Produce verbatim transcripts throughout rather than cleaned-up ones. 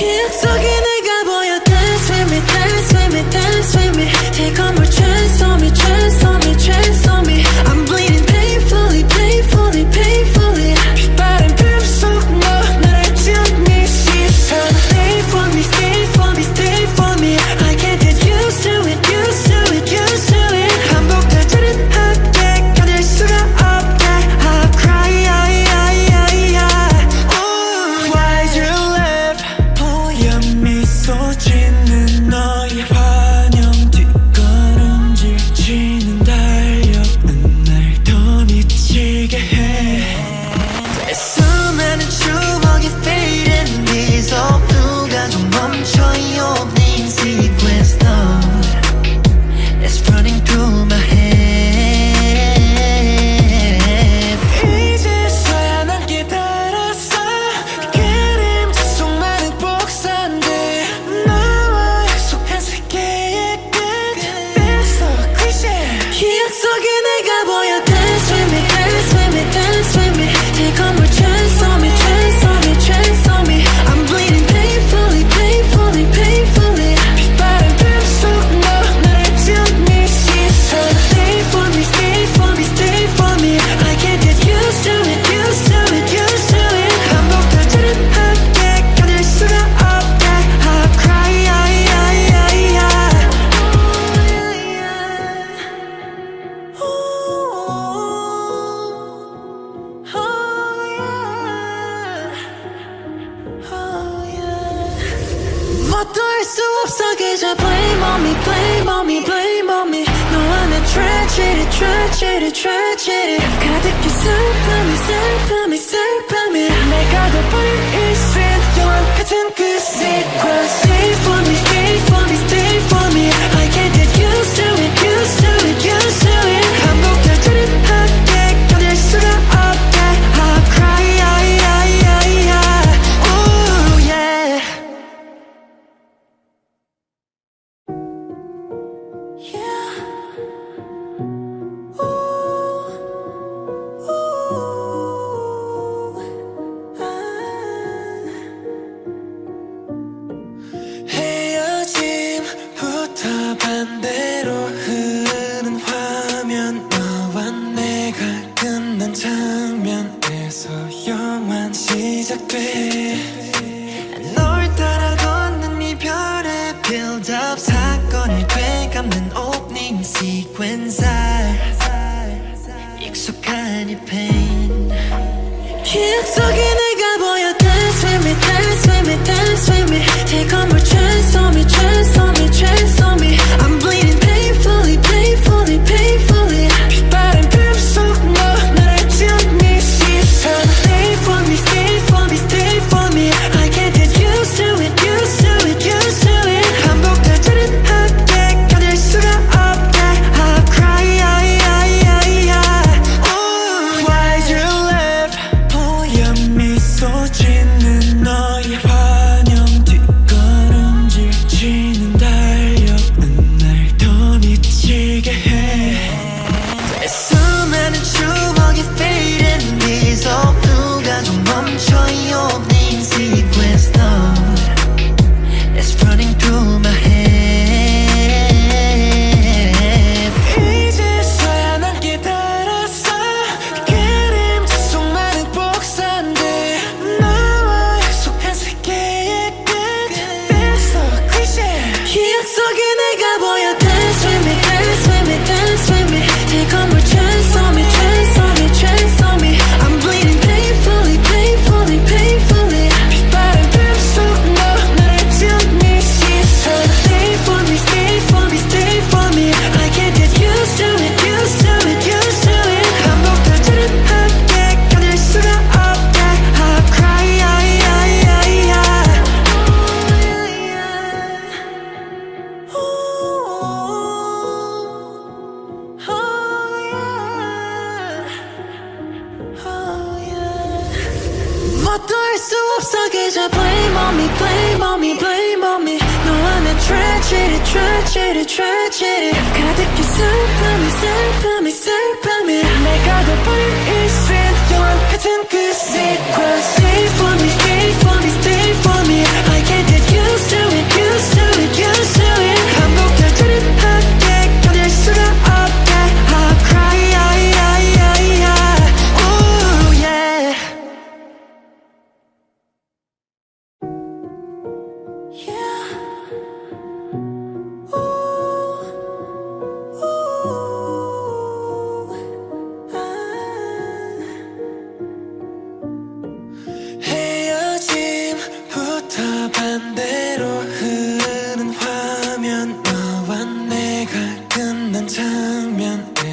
기억 속에 내가 보여. Dance with me, dance with me, dance with me. Take on more chance on me, chance on me, chance on me. I'm bleeding painfully, painfully, painfully. 빛바람 틈속 너 나를 찢니 시선. Stay for me, stay for me, stay for me. I can't get used to it, used to it, used to it. 반복되지는 않게 견딜 수가 없게. I cry, I, I, I, I. Ooh, why'd you leave? 뽀얀 미소 짓는 너의 환영. 뒷걸음질 치는 달력은 날 더 미치게 해. 수많은 추억이 fading. These all 누가 좀 멈춰요. 네 sequence thought It's running through my head. 이제서야 난 깨달았어. 그림자 속 많은 복사인데 나와 약속한 세계의 끝. That's so cliche. 기억 속에 내가 보여. Dance with me, dance with me, dance with me. Take on more chance on me, chance on me, chance on me. I'm bleeding painfully, painfully, painfully. 빛바람 틈속 너 나를 찢니 시선. Stay for me, stay for me, stay for me. I can't get used to it, used to it, used to it. 반복되지는 않게 견딜 수가 없게. I cry, I, I, I, I. Ooh, oh yeah, oh yeah. 뭣도 할 수 없어 그저 blame on me, blame on me, blame on me. 너와 내 tragedy, tragedy, tragedy. 가득히 슬픔이, 슬픔이, 슬픔이. 내가 더 불이신 영화 같은 그 sequence. Stay for me, stay for me, stay for me. I can't get used to it, used to it, used to it. 반복되지는 않게 견딜 수가 없게. I cry, I, I, I, I. Ooh, yeah. Yeah. Ooh, ooh, ah. 헤어짐부터 반대로 흐르는 화면. 너와 내가 끝난 장면에서 영화는 시작돼. 널 따라 걷는 이별의 build-up. 사건을 되감는 opening sequence. 익숙한 이 pain. 기억 속에 내가 보여. Dance with me, dance with me, dance with me. Take on more chance on me, chance on me, chance on me. I'm bleeding painfully, painfully, painfully. 빛바람 틈속 너 나를 찢니 시선. Stay for me, stay for me, stay for me. I can't get used to it, used to it, used to it. 반복되지는 않게 견딜 수가 없게. I cry, I, I, I, I. Ooh, why'd you leave? 뽀얀 미소 짓는 너의 환영. 뒷걸음질 치는 달력은 날 더 미치게 해. 수많은 추억이 fading. These all 누가 좀 멈춰요. 네 sequence thought It's running through my head. 이제서야 난 깨달았어. 그림자 속 많은 복사인데 나와 약속한 세계의 끝. That's so cliche. 기억 속에 내가 보여. Dance with me, dance with me, dance with me. Take on more chance on me, chance on me, chance on me. I'm bleeding painfully, painfully, painfully. 빛바람 틈속 너 나를 찢니 시선. Stay for me, stay for me, stay for me. I can't get used to it, used to it, used to it. 반복되지는 않게 견딜 수가 없게. I cry, I, I, I, I. Ooh, oh yeah, oh yeah. 뭣도 할 수 없어 그저 blame on me, blame on me, blame on me. 너와 내 tragedy, tragedy, tragedy. 가득히 슬픔이, 슬픔이, 슬픔이. 내가 더 불이신 영화 같은 그 sequence. Stay for me, stay for me, stay for me. I can't get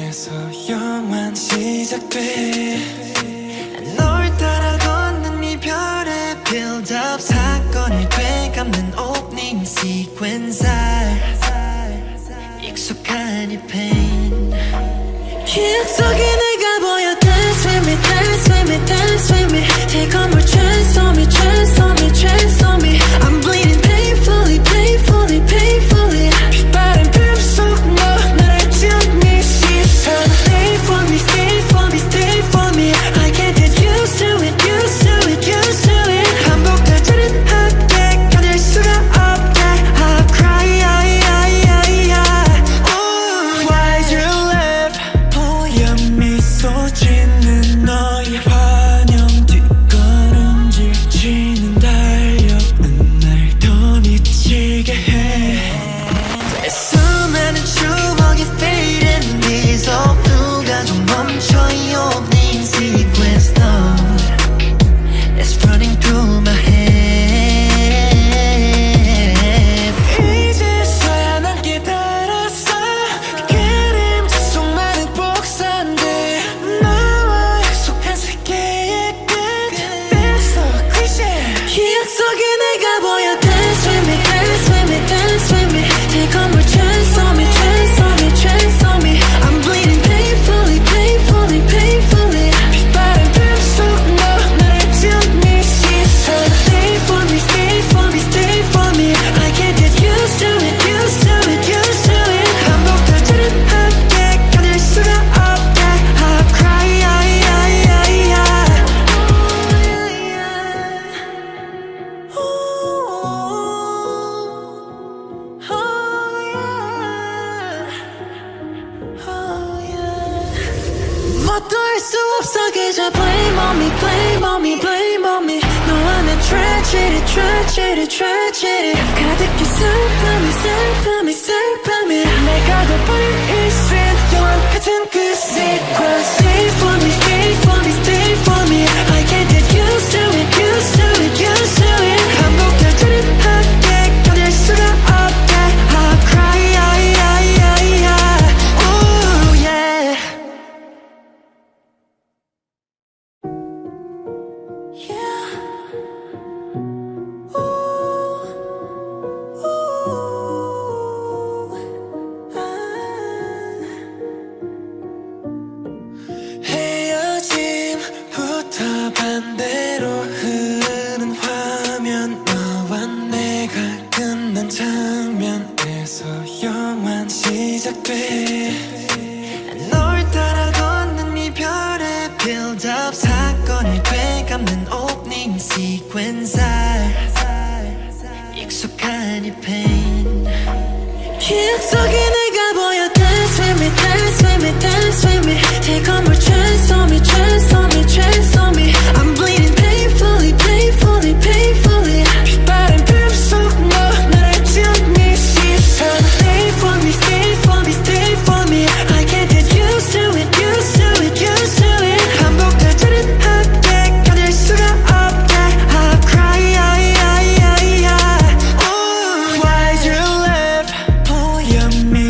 에서 영원 시작돼. 널 따라 걷는 이별의 빌드업, 사건을 되감는 오프닝 시퀀서, 익숙한 이 pain. 기억 속에 내가 보여. Dance with me, dance with me, dance with me. Take on more chance on me, chance on me, chance on me. I'm bleeding painfully, painfully, painfully. 빛바람 틈속 너 나를 찌우니 시선. Stay for me, stay for me, stay for me. I can't get used to it, used to it, used to it. 반복되지는 않게 견딜 수가 없게. I cry, I, I, I, I. Ooh, why'd you leave? 뽀얀 미소 짓는 너의 환영, 뒷걸음질 치는 달력은 날 더 미치게 해. 수많은 추억이 fade in these all. 누가 좀 멈춰 이 opening sequence thought that's running through my head. 이제서야 난 깨달았어. 그림자 속 많은 복사인데 나와 약속한 세계의 끝. That's so cliché. 기억 속에 내가 보여. Dance with me, dance with me, dance with me. Take on more chance on me, chance on me, chance on me. I'm bleeding painfully, painfully, painfully. 빛바람 틈속 너 나를 찌우니 시선. Stay for me, stay for me, stay for me. I can't get used to it, used to it, used to it. 반복되지는 않게 견딜 수가 없게. I cry, I, I, I, I. Ooh, oh yeah, oh yeah. 뭣도 할 수 없어 그저 blame on me, blame on me, blame on me. 너와 내 tragedy, tragedy, tragedy. 가득히 슬픔이, 슬픔이, 슬픔이. 내가 덮어낸 이 scene, 영화 같은 그 sequence. Stay for me, stay for me, stay for me. I can't get used to it, used to it, used to it. 반복되지는 않게 견딜 수가 없게. I cry, I, I, I, I. Ooh, yeah. Yeah. Ooh, ooh, ah. 헤어짐부터 반대로 흐르는 화면, 너와 내가 끝난 장면에서 영원 시작돼. 널 따라 걷는 이별의 빌드업, 사건을 되감는 오프닝 시퀀서, 익숙한 이 pain. 기억 속에 내가 보여. Dance with me, dance with me, dance with me. Take on more chance on me, chance on me, chance on me. I'm bleeding painfully, painfully, painfully. 빛바람 틈속 너 나를 찌우니 시선. Stay for me, stay for me, stay for me. I can't get used to it, used to it, used to it. 반복되지는 않게 견딜 수가 없게. I cry, I, I, I, I. Ooh, Why'd you leave? 뽀얀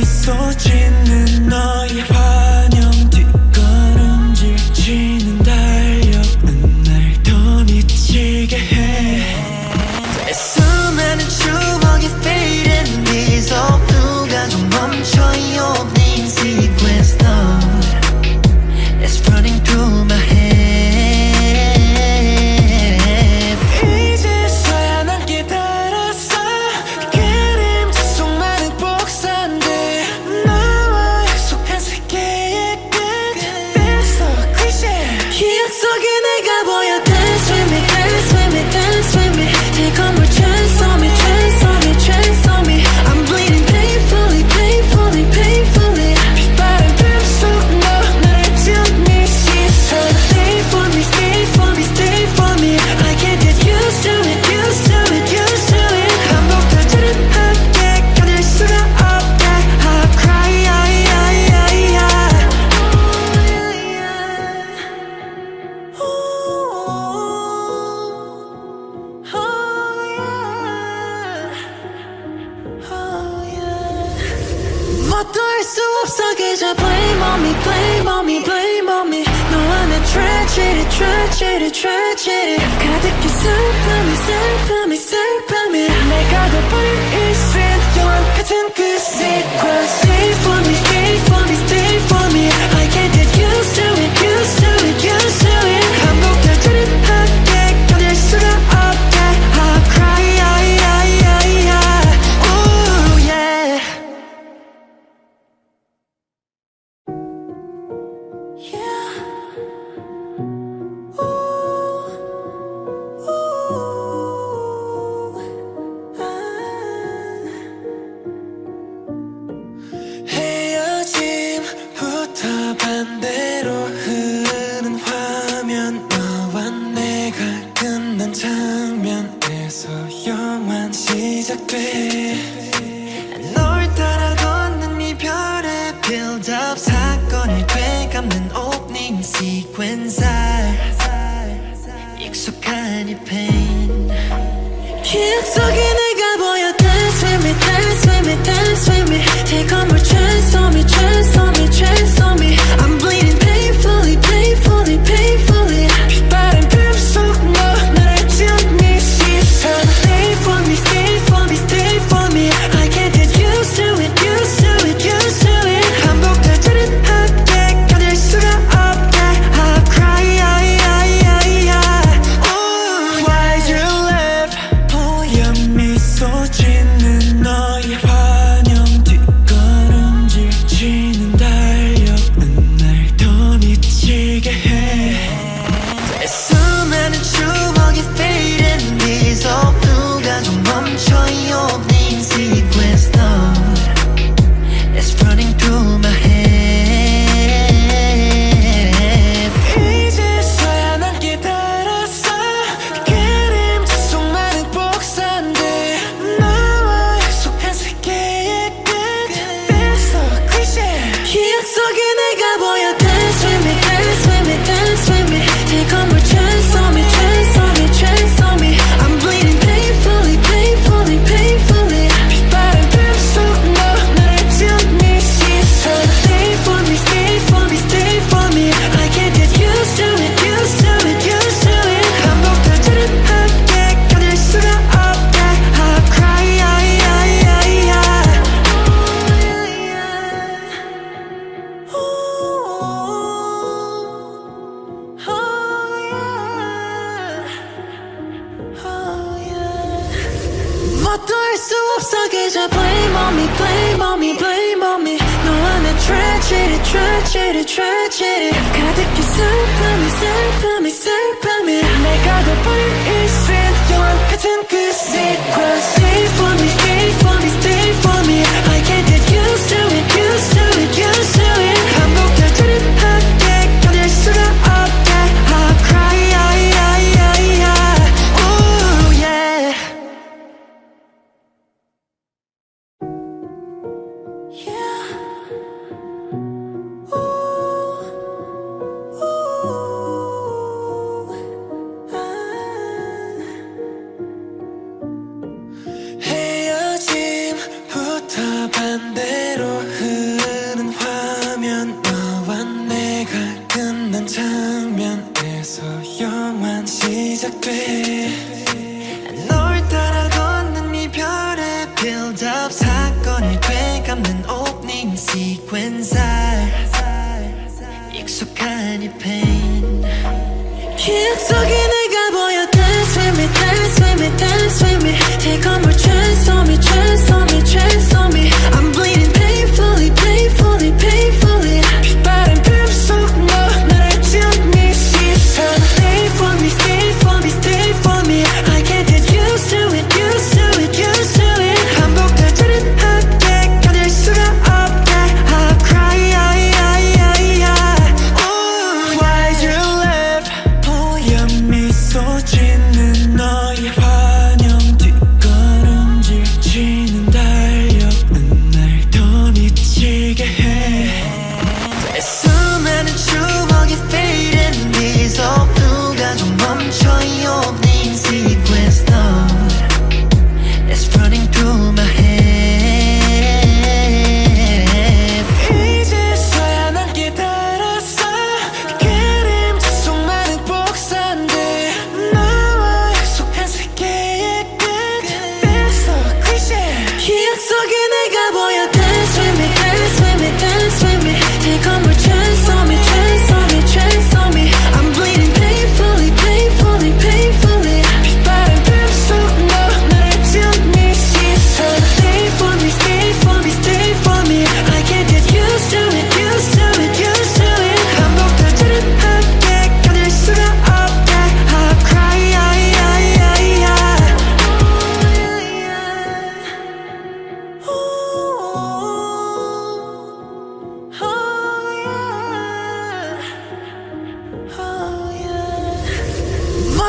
버린 이 scene 영화 같은 그 sequence. Stay for me, stay for me, stay for me. I can't get used to it, used to it, used to it. 반복되지는 않게 견딜 수가 없게. I cry, I, I, I, I. Ooh, yeah. 헤어짐부터 반대로 흐르는 화면. 너와 내가 끝난 장면에서 영화는 시작돼. 널 따라 걷는 이별의 build-up. 사건을 되감는 opening sequence. 익숙한 이 pain. 기억 속에 내가 보여. Dance with me, dance with me, dance with me. Take on more chance on me, chance on me, chance on me. I'm bleeding painfully, painfully, painfully. 빛바람 틈속 너 나를 지운 네 시선. Stay for me, stay for me, stay for me. I can't get used to it, used to it, used to it. 반복되지는 않게 견딜 수가 없게. I cry, I, I, I, I. Ooh, why'd you leave? 보여 미소 짓는 너의 환영. 뒷걸음질 치는 달력은 날 더 미치게 해. 수많은 추억이 fading these all. 누가 좀 멈춰 이 opening sequence. It's running through my head. 이제서야 난 깨달았어. 그림자 속 많은 복사인데 나와 약속한 세계의 끝. That's so cliché. 기억 속에 내가 보여. Dance with me, dance with me, dance with me. Take on more chance on me, chance on me, chance on me. I'm bleeding painfully, painfully, painfully. 빛바람 틈속 너 나를 지운 네 시선. Stay for me, stay for me, stay for me. I can't get used to it, used to it, used to it. 반복되지는 않게 견딜 수가 없게. I cry, I, I, I, I. 뭣도 할 수 없어 그저 blame on me, blame on me, blame on me. 너와 내 tragedy, tragedy, tragedy. 가득히 슬픔이, 슬픔이, 슬픔이. 내가 돼버린 이 scene 영화 같은 그 sequence. Stay for me, stay for me, stay for me. I can't get used to it, used to it, used to it. 반복되지는 않게 견딜 수가 없게. I cry, I, I, I, I. Ooh, yeah. 헤어짐부터 반대로 흐르는 화면. 너와 내가 끝난 장면에서 영화는 시작돼. 널 따라 걷는 이별의 build-up. 사건을 되감는 opening sequence. 익숙한 이 pain. 기억 속에 내가 보여. Dance with me, dance with me, dance with me. Take on more chance on me, chance on me, chance on me. I'm bleeding painfully, painfully, painfully. 빛바람 틈속 너 나를 지운 네 시선. Stay for me, stay for me, stay for me. I can't get used to it, used to it, used to it. 반복되지는 않게 견딜 수가 없게. I cry, I, I, I, I. Ooh, why'd you leave? 보여 미소 짓는 너의 환영. 뒷걸음질 치는 달력은 날 더 미치게 해. 수많은 추억이 fading these all. 누가 좀 멈춰 이 opening sequence. It's running through my head. 이제서야 난 깨달았어. 그림자 속 많은 복사인데 나와 약속한 세계의 끝. That's so cliché.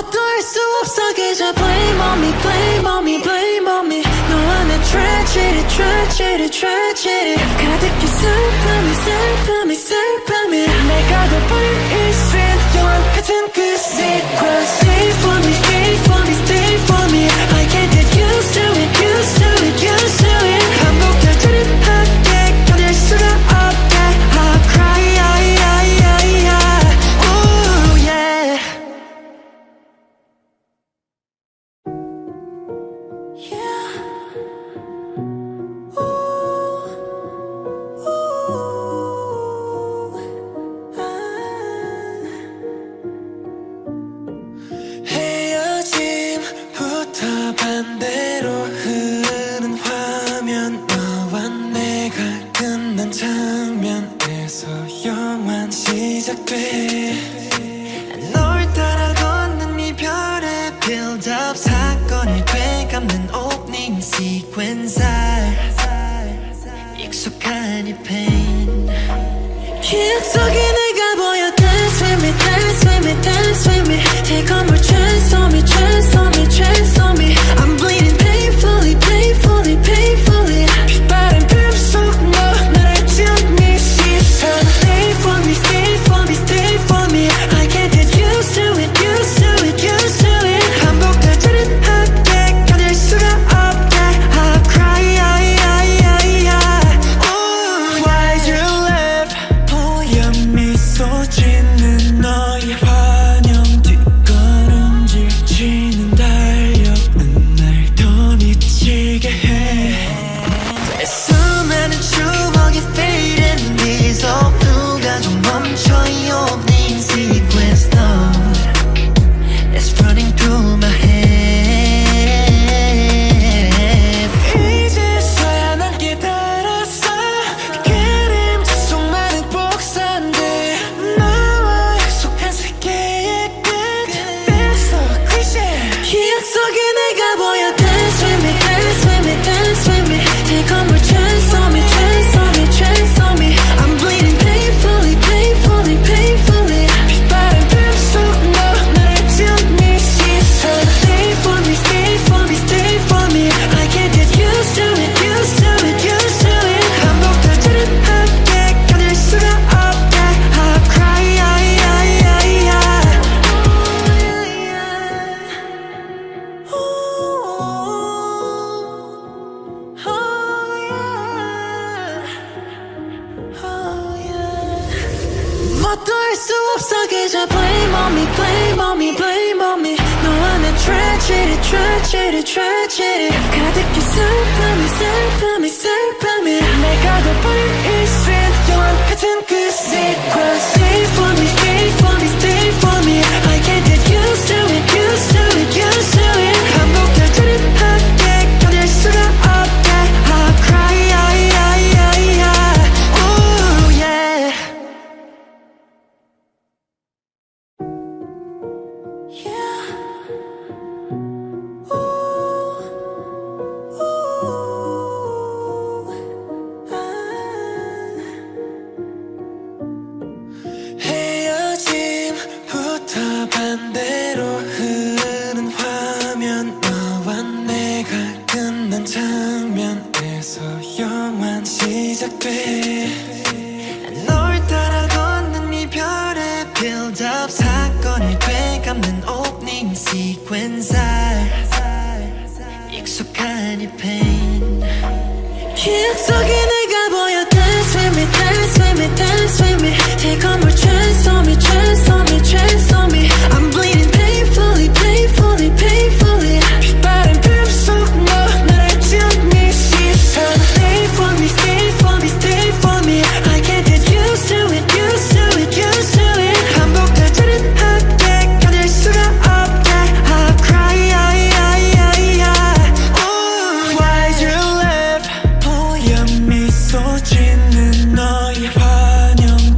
뭣도 할 수 없어 그저 blame on me blame on me blame on me 너와 내 tragedy tragedy tragedy 가득히 슬픔이 슬픔이 슬픔이 내가 돼버린 이 scene 영화 같은 그 sequence Stay for me stay for me stay for me I can't get used to it used to it used to it 반복되지는 않게 견딜 수가 없게 I cry I, I, I, I. Ooh, yeah. Yeah. Ooh, ooh, ah. 헤어짐부터 반대로 흐르는 화면 너와 내가 끝난 장면에서 영화 시작돼 널 따라 걷는 이별의 build-up 사건을 되감는 opening sequence 익숙한 이 pain 기억 속에 내가 보여 Dance with me, dance with me, dance with me Take one more chance on me, chance on me, chance on me I'm bleeding painfully, painfully, painfully 빛바랜 품 속 너 나를 지운 네 시선 Stay for me, stay for me, stay for me I can't get used to it, used to it, used to it 반복되지는 않게 견딜 수가 없게 I cry, I, I, I, I. Ooh, why you left 뽀얀 미소 짓는 너의 환영 뒷걸음질 치는 달력은 날 더 미치게 해 수많은 추억이 fade and dissolve 누가 좀 멈춰 이 opening sequence thought It's running through my head 이제서야 난 깨달았어 그림자 속 많은 복사인데 나와 약속한 세계의 끝 That's so cliché 기억 속에 내가 보여 Dance with me, dance with me, dance with me Take one more chance on me, chance on me, chance on me I'm bleeding painfully, painfully, painfully 빛바랜 품 속 너 나를 지운 네 시선 Stay for me, stay for me, stay for me I can't get used to it, used to it, used to it 반복되지는 않게 견딜 수가 없게 I cry, I, I, I, I. Ooh, oh yeah, oh yeah. 뭣도 할 수 없어 그저 blame on me, blame on me, blame on me 너와 내 tragedy, tragedy, tragedy 가득히 슬픔이 슬픔이 슬픔이 내가 돼버린 이 scene 영화 같은 그 sequence Stay for me, stay for me, stay for me I can't get used to it, used to it, used to it 반복되지는 않게 견딜 수가 없게 I cry, I, I, I, I. Ooh, yeah. Yeah. Ooh, ooh, ah. 헤어짐부터 반대로 흐르는 화면 너와 내가 끝난 장면에서 영화 시작돼 널 따라 걷는 이별의 build-up 사건을 되감는 opening sequence 익숙한 이 pain 기억 속에 내가 보여 Dance with me, dance with me, dance with me Take one more chance on me, chance on me, chance on me I'm bleeding painfully, painfully, painfully 빛바랜 품 속 너 나를 지운 네 시선 Stay for me, stay for me, stay for me I can't get used to it, used to it, used to it 반복되지는 않게 견딜 수가 없게 I cry, I, I, I, I. Ooh, why you left 뽀얀 미소 짓는 너의 환영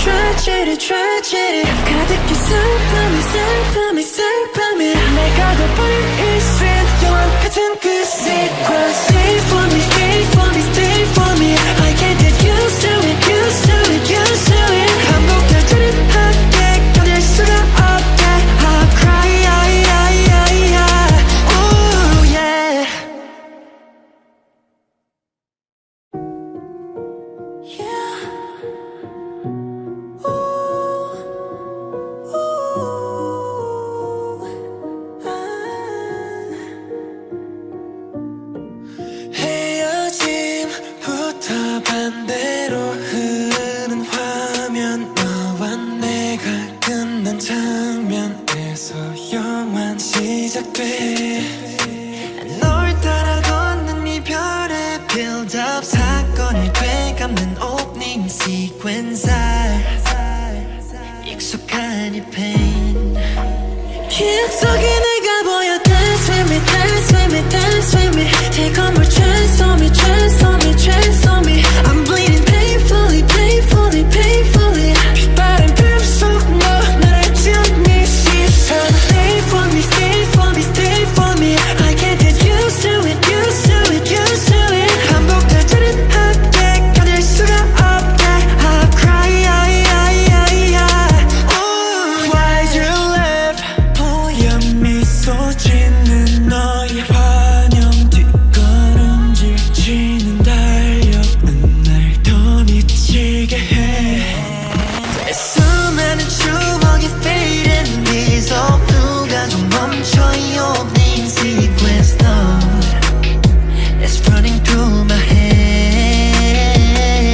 tragedy, tragedy 가득히 슬픔이 슬픔이 슬픔이 내가 덮어린 이 scene 영화 같은 그 sequence Stay for me, stay for me, stay for me I can't get used to it, used to it, used to it 반복되지는 않게 견딜 수가 없게 I cry, I, I, I, I Ooh, yeah 반대로 흐르는 화면 너와 내가 끝난 장면에서 영화는 시작돼 널 따라 걷는 이별의 build-up 사건을 되감는 opening sequence 익숙한 이 pain 기억 속에 내가 보여 Dance with me, dance with me, dance with me Take one more chance on me, chance on me, chance on me I'm bleeding painfully, painfully, painfully 빛바람 틈속 너 나를 지운 네 시선 Stay for me, stay for me, stay for me I can't get used to it, used to it, used to it 반복되지는 않게 견딜 수가 없게 I cry, I, I, I, I Ooh, why you left 보여 미소 짓는 너의 환영 뒷걸음질 치는 달력은 날 더 미치게 해 수많은 추억이 fade and dissolve 누가 좀 멈춰요 opening sequence thought It's running through my head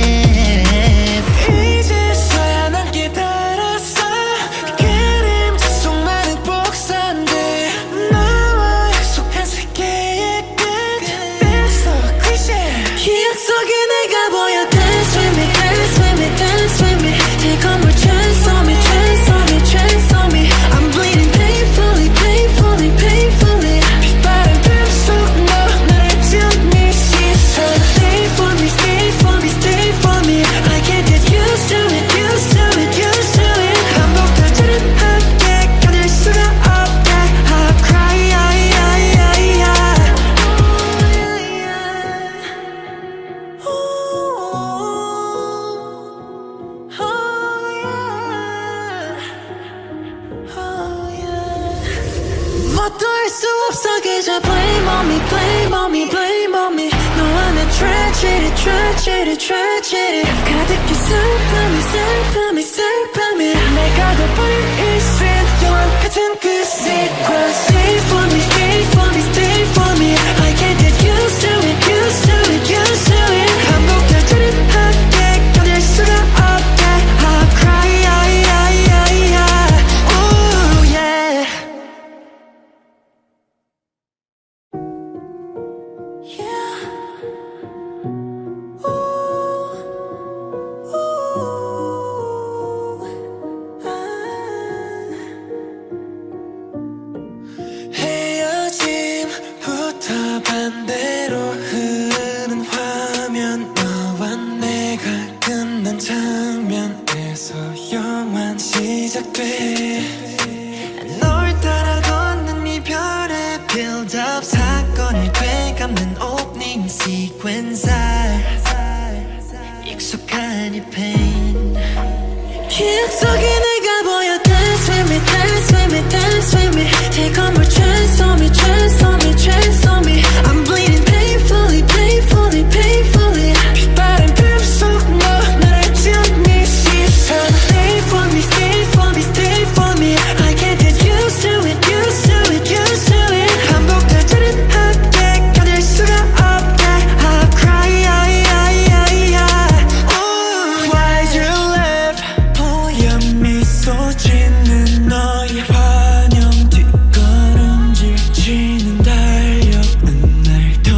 이제서야 난 깨달았어 그림자 속 많은 복사인데 너와 약속한 세계의 끝 That's so cliché 기억 속에 내가 보여 Dance with me, dance with me, dance with me Take one more chance on me, chance on me, chance on me I'm bleeding painfully, painfully, painfully 빛바람 틈속 너 나를 지운 네 시선 Stay for me, stay for me, stay for me I can't get used to it, used to it, used to it 반복되지는 않게 견딜 수가 없게 I cry, I, I, I, I 뭣도 할 수 없어 그저 blame on me, blame on me, blame on me 너와 내 tragedy, tragedy, tragedy 가득히 슬픔이 슬픔이 슬픔이 내가 덮어린 이 scene 영화 같은 그 sequence Stay for me, stay for me, stay for me I can't get used to it, used to it, used to it 반복되지는 않게 견딜 수가 없게 I cry, I, I, I, I Ooh, yeah 헤어짐부터 반대로 흐르는 화면 너와 내가 끝난 장면에서 영화는 시작돼 널 따라 걷는 이별의 build-up 사건을 되감는 opening sequence 익숙한 이 pain 기억 속에 내가 보여 Dance with me, dance with me, dance with me Take one more chance on me, chance on me, chance on me I'm bleeding painfully, painfully, painfully 빛바람 틈속 너 나를 지운 네 시선 Stay for me, stay for me, stay for me I can't get used to it, used to it, used to it 반복되지는 않게 견딜 수가 없게 I cry, I, I, I, I Ooh, why you left 보여 미소 짓는 너의 환영 뒷걸음질 치는 달력은 날 더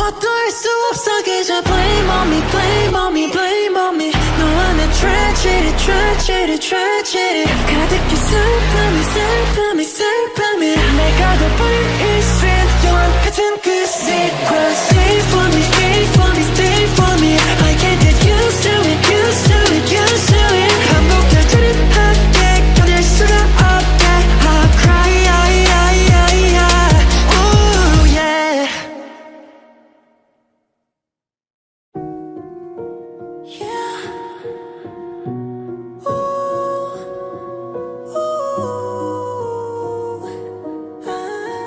뭣도 할 수 없어 그저 blame on me blame on me blame on me 너와 내 tragedy tragedy tragedy 가득히 슬픔이 슬픔이 슬픔이 내가 더 불일신 영화 같은 그 sequence Stay for me stay for me stay for me I can't get used to it used to it used to it 반복되지는 않게 견딜 수가 없게 I cry I, I, I, I. Ooh, yeah. Yeah. Ooh. Ooh.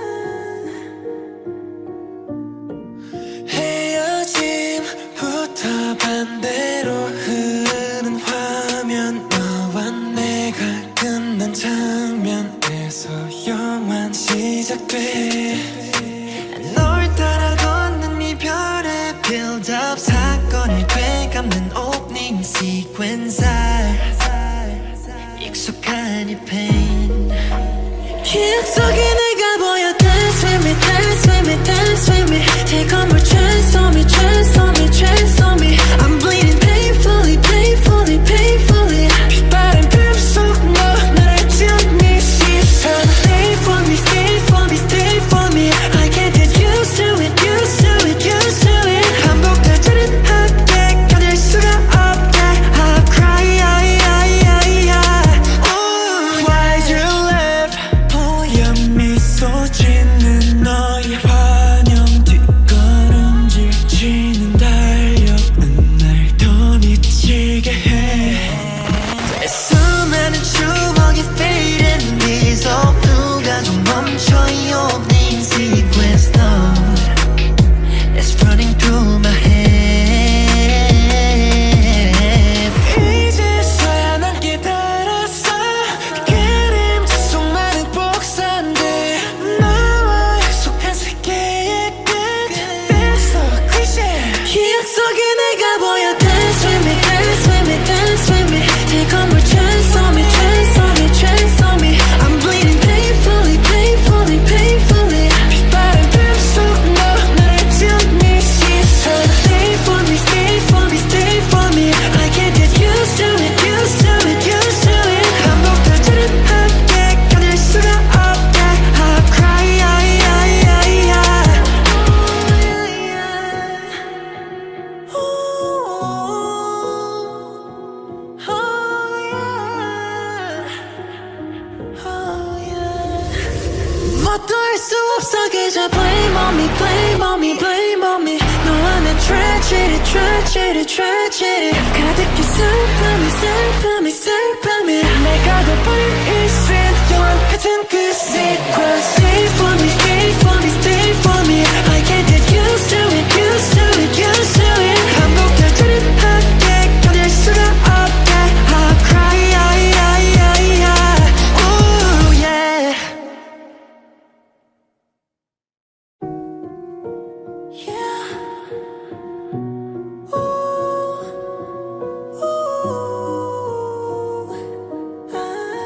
헤어짐부터 반대로 흐르는 화면 너와 내가 끝난 장면에서 영화는 시작돼 널 따라 걷는 이별의 build-up 사건을 되감는 opening sequence 익숙한 이 pain 기억 속에 내가 보여 Dance with me dance with me dance with me Take on more chance on me chance on me chance on me I'm bleeding painfully painfully painfully 빛바람 틈속 너 나를 찌운 네 시선 Stay for me stay for me stay for me I can't get used to it used to it used to it 반복되지는 않게 견딜 수가 없게 I cry I, I, I, I. Ooh, why'd you leave 뽀얀 미소 짓는 너의 환영 뒷걸음질 치는 달력은 날 더 미치게 해 수많은 추억이 fade and dissolve 누가 좀 멈춰 이 opening sequence thought that's running through my head 이제서야 난 깨달았어 그림자 속 많은 복사인데 나와 약속한 세계의 끝 That's so cliché 기억 속에 내가 보여 Dance with me dance with me dance with me Take on more chance on me chance on me chance on me I'm bleeding painfully painfully painfully 빛바람 틈속 너 나를 찌운 네 시선 Stay for me stay for me stay for me I can't get used to it used to it used to it 반복되지는 않게 견딜 수가 없게 I cry I, I, I, I. 뭣도 할 수 없어 그저 blame on me blame on me blame on me 너와 내 tragedy tragedy tragedy 가득히 슬픔이 슬픔이 슬픔이 내가 더 불일신 영화 같은 그 sequence Stay for me stay for me stay for me I can't get used to it used to it used to it 반복되지는 않게 견딜 수가 없게 I cry I, I, I, I. Ooh, yeah. Yeah. Ooh. Ooh.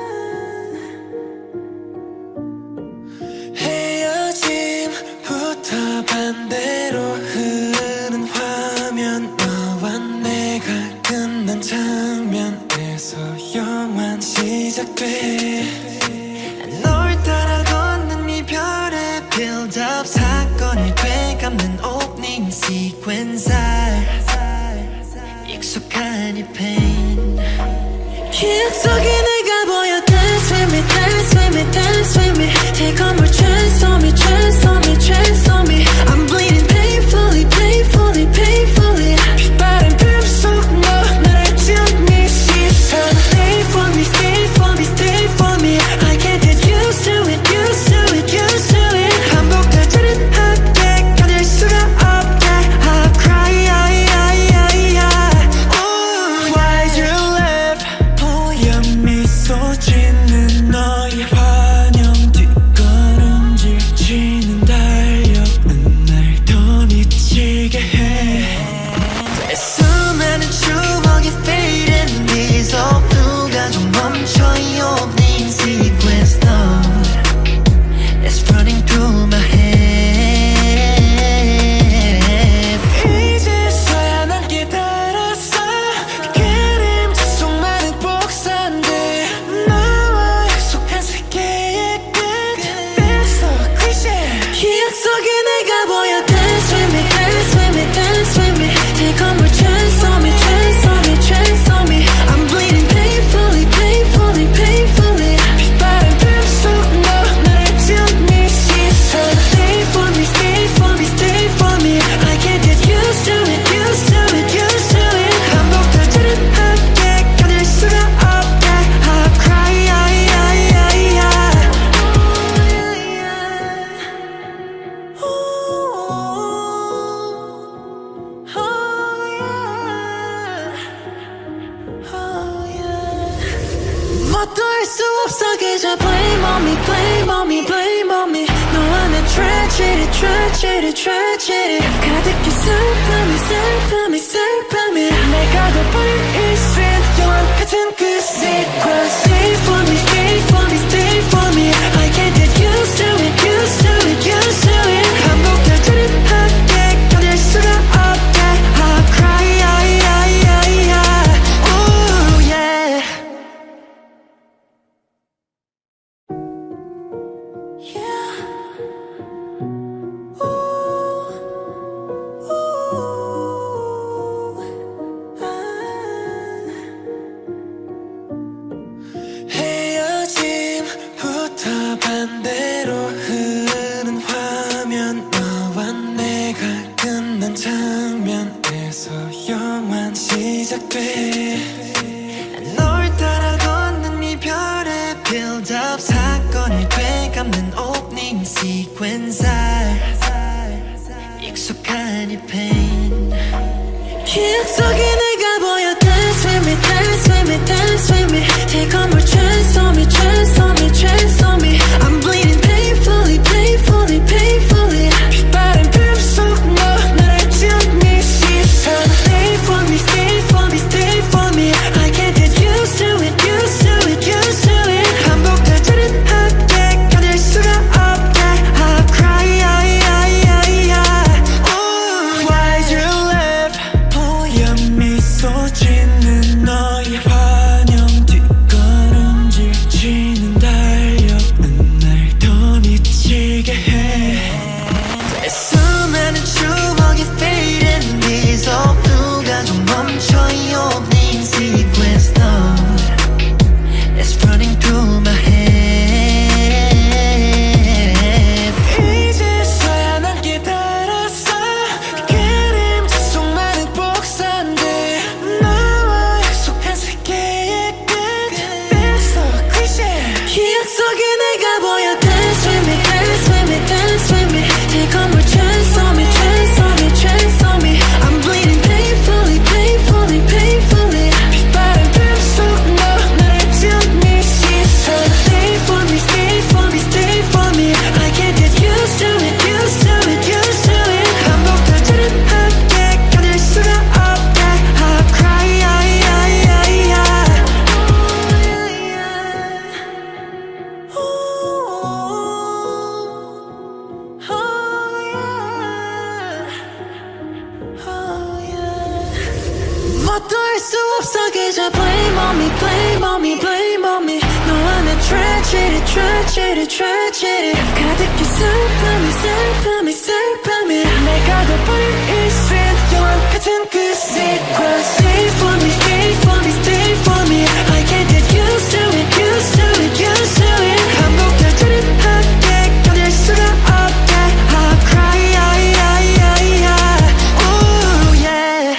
헤어짐부터 반대로 흐르는 화면 너와 내가 끝난 장면에서 영화는 시작돼 널 따라 걷는 이별의 build-up 사건을 되감는 opening sequence 익숙한 이 pain 기억 속에 내가 보여 Dance with me dance with me dance with me Take on more chance on me chance on me chance on me I'm bleeding painfully painfully painfully 빛바람 틈속 너 나를 찌운 네 시선 Stay for me stay for me stay for me I can't get used to it used to it used to it 반복되지는 않게 견딜 수가 없게 I cry I, I, I, I. Ooh, why'd you leave 뽀얀 미소 짓는 너의 환영 뒷걸음질 치는 기억 속에 내가 보여. Dance with me, dance with me, dance with me. Take one more chance on me, chance on me, chance on me. I'm bleeding painfully, painfully, painfully. 빛바람 틈속 너 나를 틈니 씻어. Stay for me, stay for me, stay for me. I can't get used to it, used to it, used to it. 반복되지는 않게 견딜 수가 없게. I cry, I, I, I, I. 뭣도 할 수 없어 그저 blame on me, blame on me, blame on me. 너와 내 tragedy, tragedy, tragedy. 가득히 슬픔이, 슬픔이, 슬픔이. 내가 돼버린 이 scene 영화 같은 그 sequence. Stay for me, stay for me, stay for me. I can't get used to it, used to it, used to it. 반복되지는 않게 견딜 수가 없게. I cry, I, I, I, I. Ooh, yeah. 헤어짐부터 반대로 흐르는 화면. 너와 내가 끝난 장면에서 영화는 시작돼. 널 따라 걷는 이별의 build-up. 사건을 되감는 opening sequence. 익숙한 이 pain. 기억 속에 내가 보여. Dance with me, dance with me, dance with me. Take one more chance on me, chance on me, chance on me. I'm bleeding painfully, painfully, painfully. 빛바람 틈속 너 나를 틈니 씻어. Stay for me, stay for me, stay for me. I can't get used to it, used to it, used to it. 반복되지는 않게 견딜 수가 없게. I cry, I, I, I, I. Ooh, why'd you leave? 보여 미소 짓는 너의 환영. 뒷걸음질 치는 달력은 날 더 미치게 해. 수많은 추억이 fade in these all. 누가 좀 멈춰 이 opening sequence. Thought it's running through my head. 이제서야 난 깨달았어. 그림자 속만은 복사인데 나와 약속한 세계의 끝. That's so cliché. 기억 속에 내가 보여. Dance with me, dance with me, dance with me. Take one more chance on me, chance on me, chance on me. I'm bleeding painfully, painfully, painfully. 빛바람 틈속 너 나를 틈니 씻어. Stay for me, stay for me, stay for me. I can't get used to it, used to it, used to it. 반복되지는 않게 견딜 수가 없게. I cry, I, I, I, I. 뭣도 할 수 없어 그저 blame on me, blame on me, blame on me. 너와 내 tragedy, tragedy, tragedy. 가득히 슬픔이, 슬픔이, 슬픔이. 내가 돼버린 이 scene 영화 같은 그 sequence. Stay for me, stay for me, stay for me. I can't get used to it, used to it, used to it. 반복되지는 않게 견딜 수가 없게. I cry, I, I, I, I. Ooh, yeah.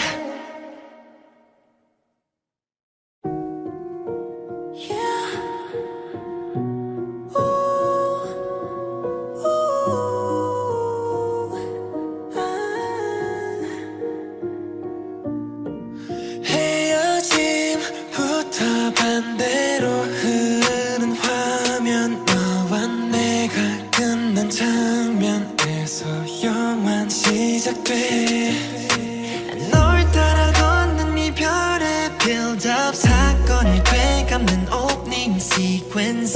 헤어짐부터 반대로 흐르는 화면. 너와 내가 끝난 장면에서 영화는 시작돼. 널 따라 걷는 이별의 build-up. 사건을 되감는 opening sequence.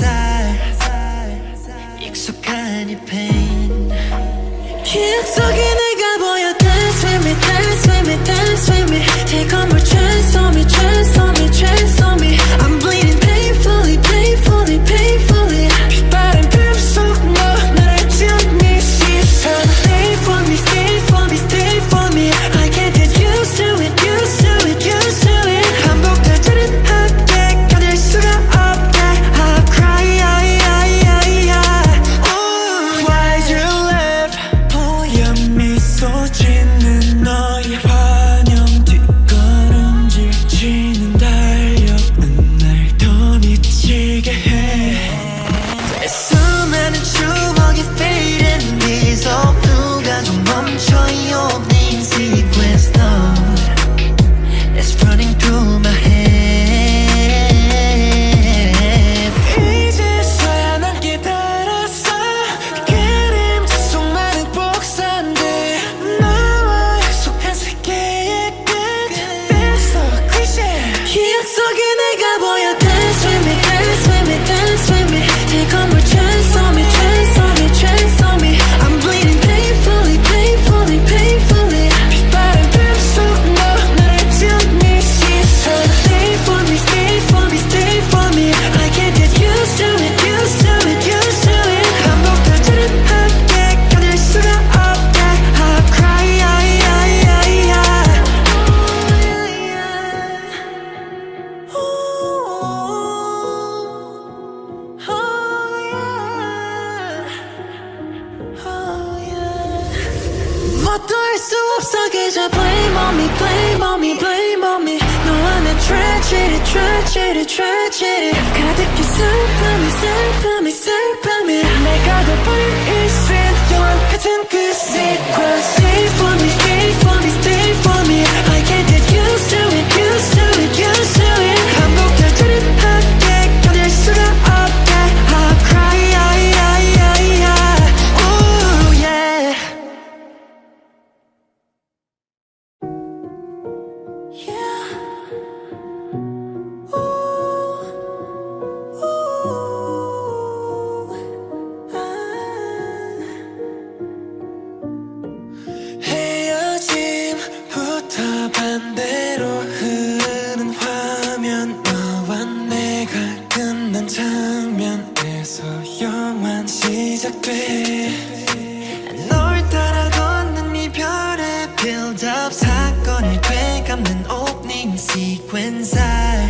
익숙한 이 pain. 기억 속에 내가 보여. Dance with me, dance with me, dance with me. Take one more chance on me, chance on me, chance on me. I'm bleeding painfully, painfully, painfully. 빛바람 틈속 너 나를 틈니 씻어. 뭣도 할 수 없어 그저 blame on me blame on me blame on me 너와 내 tragedy tragedy tragedy 가득히 슬픔이 슬픔이 슬픔이 내가 더 불일신 영화 같은 그 sequence Stay for me stay for me stay for me I can't get used to it used to it used to it 반복되지는 않게 견딜 수가 없게 I cry I, I, I, I. Ooh, yeah. Yeah. Ooh, ooh, ah. 헤어짐부터 반대로 흐르는 화면 너와 내가 끝난 장면에서 영화 시작돼 널 따라 걷는 이별의 build-up 사건을 되감는 opening sequence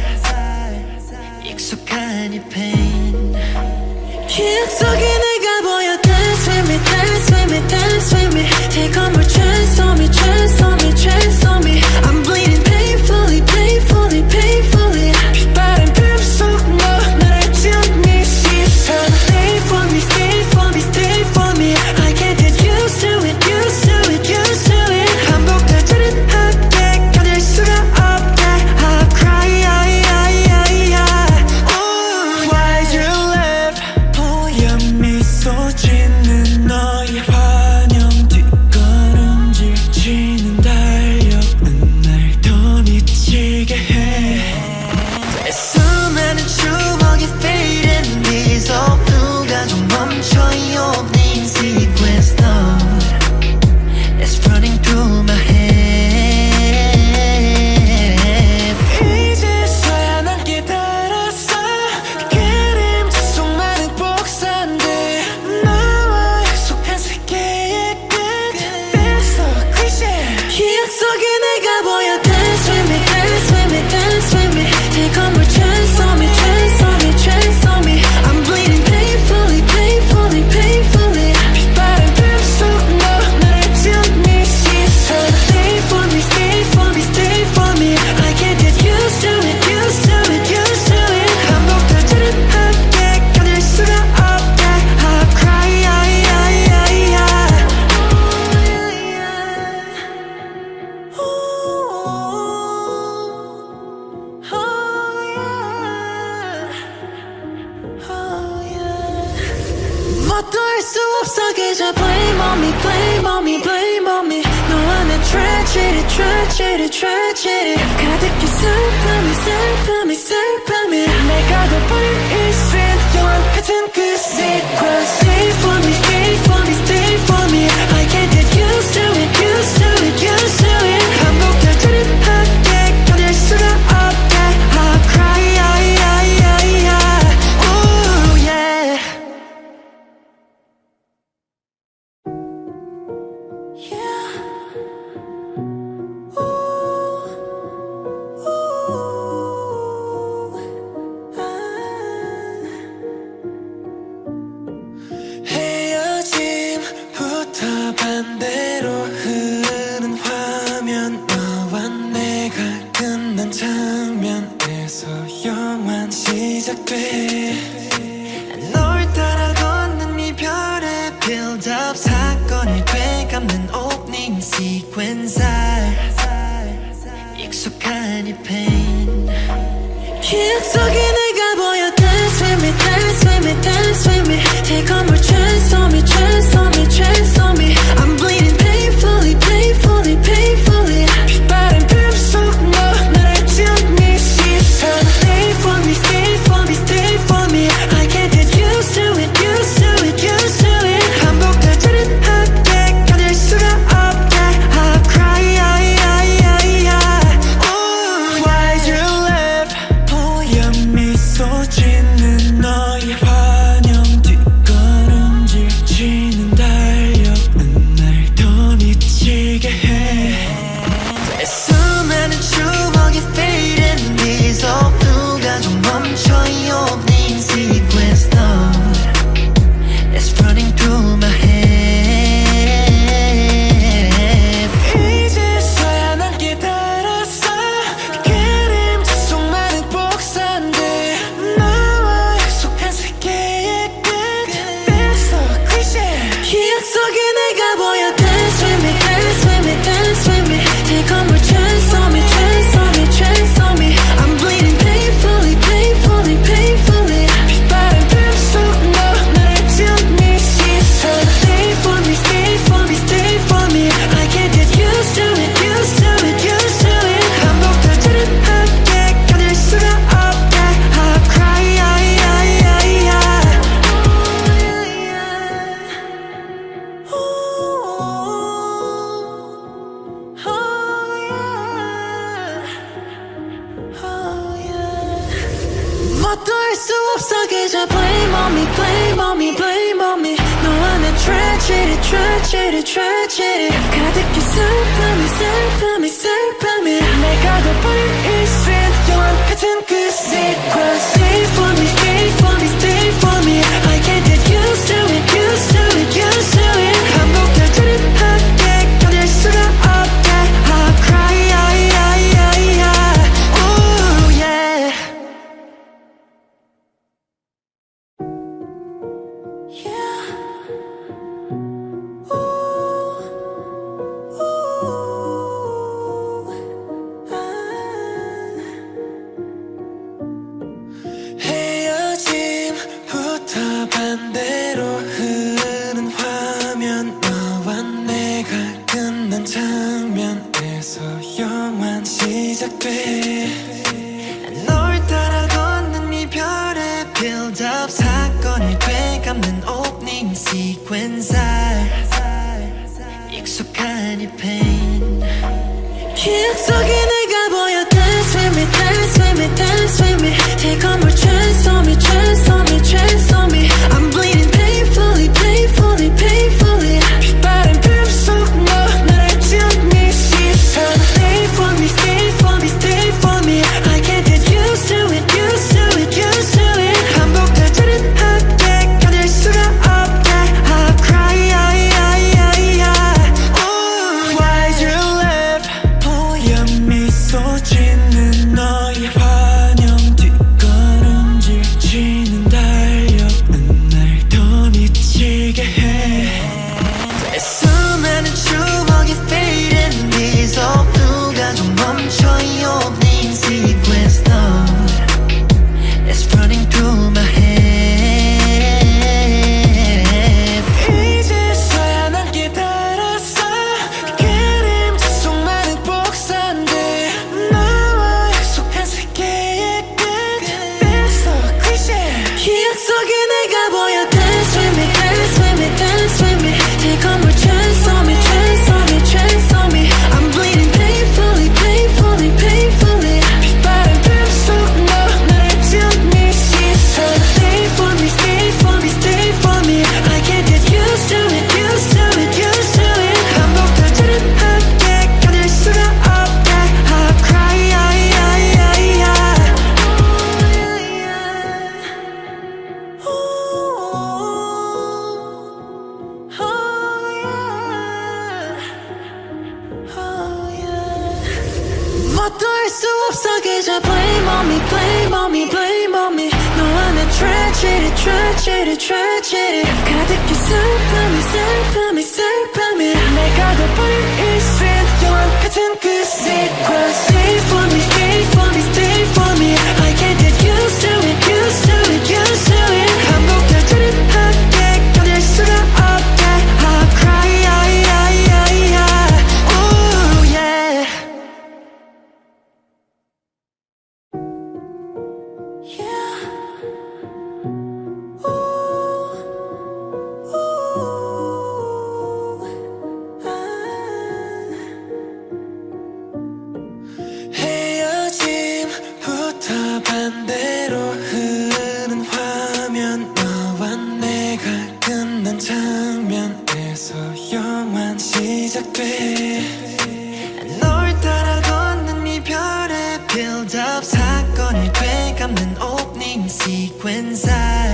익숙한 이 pain 기억 속에 내가 보여 Dance with me, dance with me, dance with me Take one more chance on me, chance on me, chance on me I'm bleeding painfully, painfully, painfully 빛바람 품 속 너 나를 지운 네 시선 Stay for me, stay for me, stay for me I can't get used to it, used to it, used to it 반복되지는 않게 견딜 수가 없게 I cry, I, I, I, I. Ooh, why'd you leave? 보여 미소 짓는 너의 환영 뒷걸음질 치는 달력은 날 더 미치게 해 수많은 추억이 fading 미소 누가 좀 멈춰 이 opening sequence thought It's running through my head 이제서야 난 깨달았어 그림자 속 많은 복사인데 나와 약속한 세계의 끝 That's so cliche 기억 속에 내가 보여 Dance with me, dance with me, dance with me Take one more chance on me, chance on me, chance on me I'm bleeding painfully, painfully, painfully 빛바람 품 속 너 나를 지운 네 시선 Stay for me, stay for me, stay for me I can't get used to it, used to it, used to it 반복되지는 않게 견딜 수가 없게 I cry, I, I, I, I. Ooh, oh yeah, oh yeah. 뭣도 할 수 없어 그저 blame on me, blame on me, blame on me 너와 내 tragedy, tragedy, tragedy 가득히 슬픔이 슬픔이 슬픔이 내가 더 불일신 영화 같은 그 sequence Stay for me, stay for me, stay for me I can't get used to it, used to it, used to it 반복되지는 않게 견딜 수가 없게 I cry, I, I, I, I. Ooh, yeah. Yeah. Ooh, ooh, ah. 헤어짐부터 반대로 흐르는 화면 너와 내가 끝난 장면에서 영화 시작돼 널 따라 걷는 이별의 build-up 사건을 되감는 opening sequence 익숙한 이 pain 기억 속에 내가 보여 Dance with me, dance with me, dance with me Take one more chance on me, chance on me, chance on me I'm bleeding painfully, painfully, painfully 빛바람 품 속 너 나를 지운 네 시선 Stay for me, stay for me, stay for me I can't get used to it, used to it, used to it 반복되지는 않게 견딜 수가 없게 I cry, I, I, I, I. Ooh, why'd you leave? 보여 미소 짓는 너의 환영 뒷걸음질 속에서 blame on me, blame on me, blame on me. 너와 내 tragedy, tragedy, tragedy. 가득히 슬픔이, 슬픔이, 슬픔이. 내가 더 있을 영화 같은 그 sequence. Stay for me, stay for me, stay for me. I can't get used to it, used to it, used to it. 반복되지는 않게 견딜 수가 없게. I cry, I, I, I, I. Ooh, yeah. Yeah. Ooh, ooh, ah. 헤어짐부터 반대로 흐르는 화면. 너와 내가 끝난 장면에서 영화는 시작돼. 널 따라 걷는 이별의 build-up. 사건을 되감는 opening sequence. 익숙한 이 pain. 기억 속에 내가 보여. Dance with me, dance with me, dance with me. Take on more chance on me, chance on me, chance on me. I'm bleeding painfully, painfully, painfully. 빛바람 틈속 너 나를 지운 네 시선. Stay for me, stay for me, stay for me. I can't get used to it, used to it, used to it. 반복되지는 않게 견딜 수가 없게. I cry, I, I, I, I. Ooh, why'd you leave? 보여 미소 짓는 너의 환영. 뒷걸음질 치는 달력은 날 더 미치게 해. 수많은 추억이 fade and dissolve. 누가 좀 멈춰 이 opening sequence. Thought it's running through my head. 이제서야 난 깨달았어. 그림자 속 많은 복사인데 나와 약속한 세계의 끝. That's so cliché. 기억 속에 내가 보여. Dance with me, dance with me, dance with me. Take on more chance on me, chance on me, chance on me. I'm bleeding painfully, painfully, painfully. 빛바람 틈속 너 나를 지운 네 시선. Stay for me, stay for me, stay for me. I can't get used to it, used to it, used to it. 반복되지는 않게 견딜 수가 없게. I cry, I, I, I, I. Ooh, oh yeah, oh yeah. 뭣도 할 수 없어 그저 blame on me, blame on me, blame on me. 너와 내 tragedy, tragedy, tragedy. 가득히 슬픔이, 슬픔이, 슬픔이. 내가 더 있을 영화 같은 그 sequence. Stay for me, stay for me, stay for me. I can't get used to it, used to it, used to it. 반복되지는 않게 견딜 수가 없게. I cry, I, I, I, I. Ooh, yeah. Yeah. Ooh, ooh, ah. 헤어짐부터 반대로 흐르는 화면. 너와 내가 끝난 장면에서 영화는 시작돼. 널 따라 걷는 이별의 build-up. 사건을 되감는 opening sequence.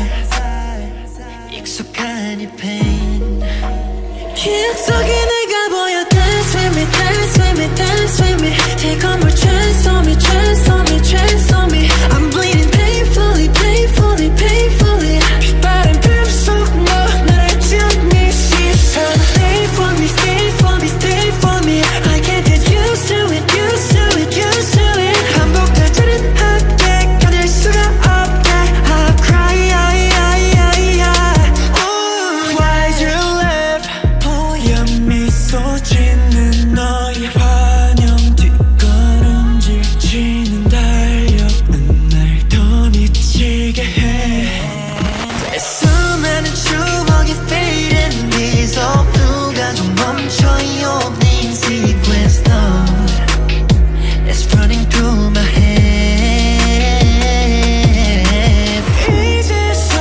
익숙한 이 pain. 기억 속에 내가 보여. Dance with me, dance with me, dance with me. Take on more chance on me, chance on me, chance on me. I'm bleeding painfully, painfully, painfully. 빛바람 틈속 너 나를 지운 네 시선. Stay for me, stay for me, stay for me. I can't get used to it, used to it, used to it. 반복되지는 않게 견딜 수가 없게. I cry, I, I, I, I. Ooh, why'd you leave? 보여 미소 짓는 너의 환영. 뒷걸음질 치는 달력은 날 더 미치게 해. 수많은 추억이 fade and dissolve. 누가 좀 멈춰 이 opening sequence. Thought it's running through my head. 이제서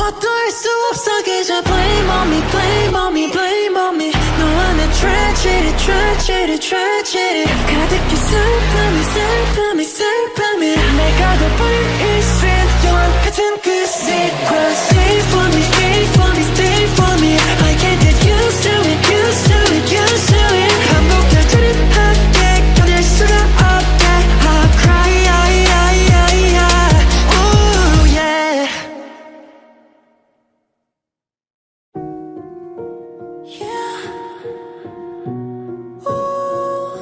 뭣도 할 수 없어 그저 blame on me blame on me blame on me 너와 내 tragedy tragedy tragedy 가득히 슬픔이 슬픔이 슬픔이 내가 더 불일신 영화 같은 그 sequence Stay for me stay for me stay for me I can't get used to it used to it used to it 반복되지는 않게 견딜 수가 없게 I cry I, I, I, I. Ooh, yeah. Yeah. Ooh.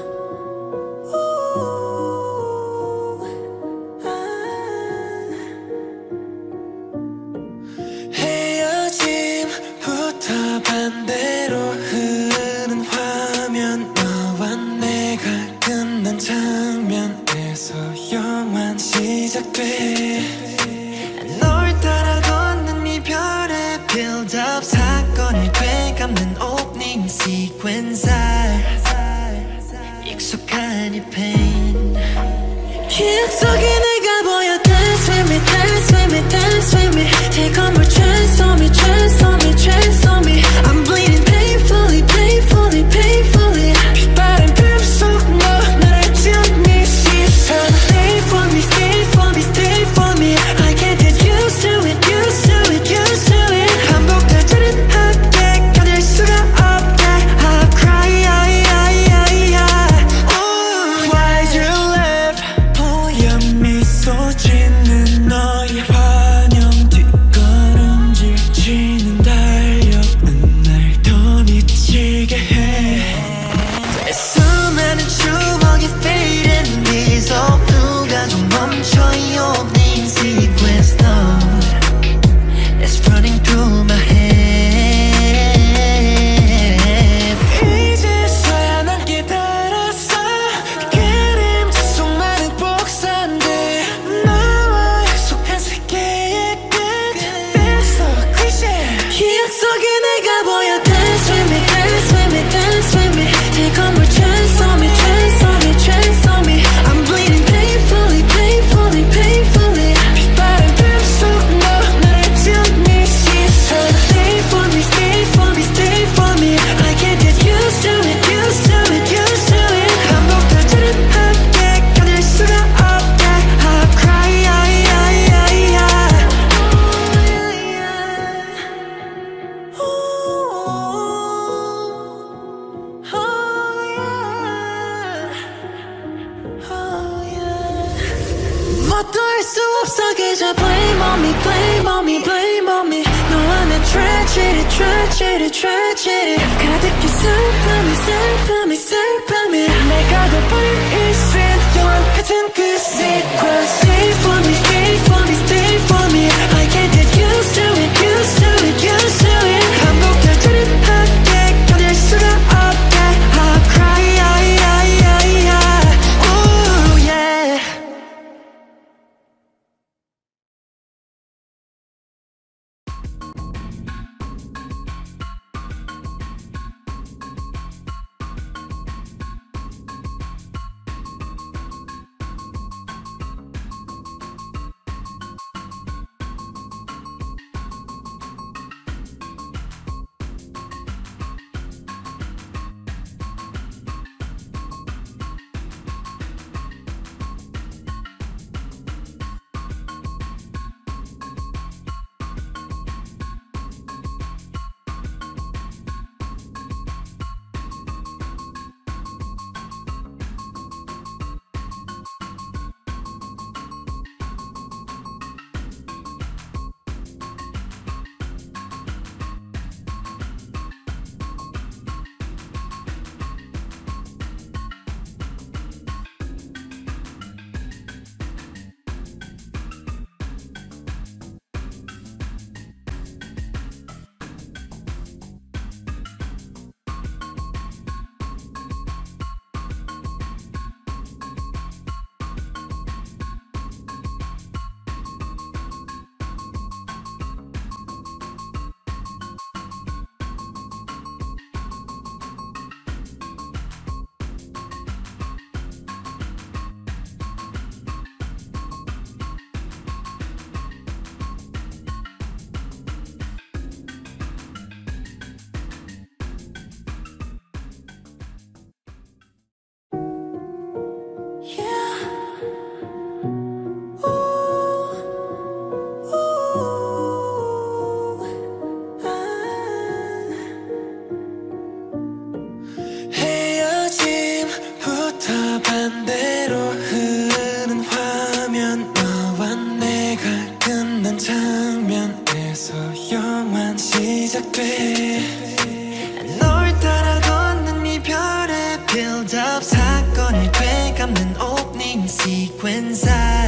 Ooh. Ah. 헤어짐부터 반대로 흐르는 화면 너와 내가 끝난 장면에서 영화는 시작돼 널 따라 걷는 이별의 build-up 사건을 되감는 opening sequence 익숙한 이 pain 기억 속에 내가 보여 Dance with me dance with me dance with me Take on more chance on me chance on me chance on me I'm bleeding painfully painfully painfully 빛바람 틈속 너 나를 찌운 네 시선 Stay for me stay for me stay for me I can't get used to it used to it used to it 반복되지는 않게 견딜 수가 없게 I cry I, I, I, I. Ooh, why'd you leave 보여 미소 짓는 너의 환영 뒷걸음질 치는 달력은 날 더 미치게 해 수많은 추억이 fade and dissolve 누가 좀 멈춰 이 opening sequence thought that's running through my head 이제서야 난 깨달았어 그림자 속 많은 복사인데 나와 약속한 세계의 끝 That's so cliché 기억 속에 내가 보여 Dance with me dance with me dance with me Take on more chance on me chance on me chance on me I'm bleeding painfully painfully painfully 빛바람 틈속 너 나를 찌운 네 시선 Stay for me stay for me stay for me I can't get used to it used to it used to it 반복되지는 않게 견딜 수가 없게 I cry I, I, I, I. 뭣도 할 수 없어 그저 blame on me blame on me blame on me 너와 내 tragedy tragedy tragedy 가득히 슬픔이 슬픔이 슬픔이 내가 더 불일신 영화 같은 그 sequence Stay for me stay for me stay for me I can't get used to it used to it used to it 반복되지는 않게 견딜 수가 없게 I cry I, I, I, I. Ooh, yeah. 영원 시작돼. 널 따라 걷는 이별의 빌드업 사건을 되감는 오프닝 시퀀스.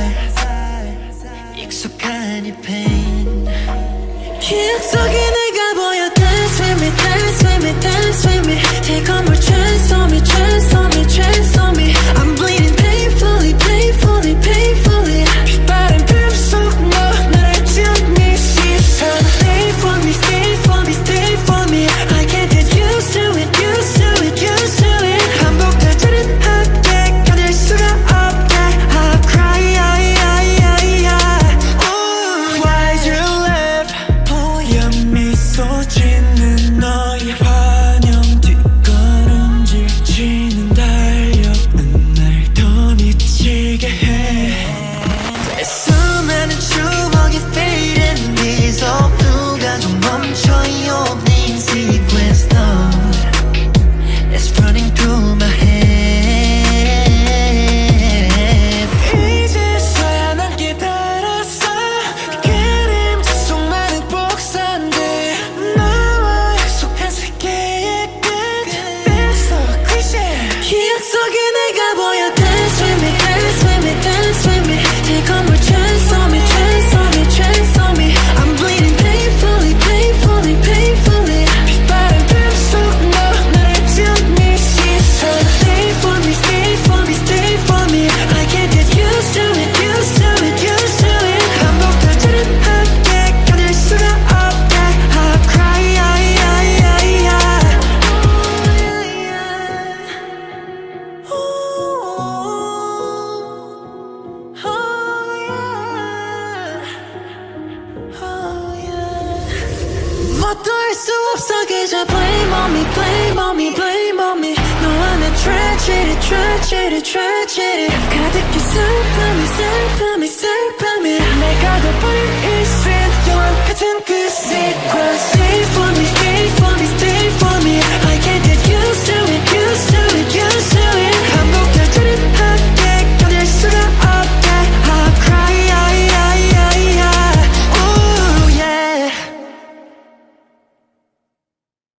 익숙한 이 pain 기억 속에 내가 보여. Dance with me, dance with me, dance with me. Take one more chance on me, chance on me, chance on me. I'm bleeding painfully, painfully, painfully. 빛바람 틈속 너 나를 지우니 시선. Stay for me, stay for me, stay for me. I can't get used to it, used to it, used to it. 반복되지는 않게 견딜 수가 없게. I cry, I, I, I, I. Ooh, why'd you leave? 보여 미소 짓는 너의 환영. 뒷걸음질 치는 달력은 날 더 미치게 해. 수많은 추억이 fade and dissolve. 누가 좀 멈춰요. 네 sequence thought It's running through my head. 이제서야 난 깨달았어. 그림자 속 많은 복사인데 나와 약속한 세계의 끝. That's so cliché. 기억 속에 내가 보여. Dance with me, dance with me, dance with me. Take one more chance on me, chance on me, chance on me. I'm bleeding painfully, painfully, painfully. 빛바람 틈속 너 나를 지우니 시선. Stay for me, stay for me, stay for me. I can't get used to it, used to it, used to it. 반복되지는 않게 견딜 수가 없게. I cry, I, I, I, I. 뭣도 할 수 없어 그저 blame on me, blame on me, blame on me. 너와 내 tragedy, tragedy, tragedy. 가득히 슬픔이, 슬픔이, 슬픔이. 내가 더 버린 이 scene 영화 같은 그 scene.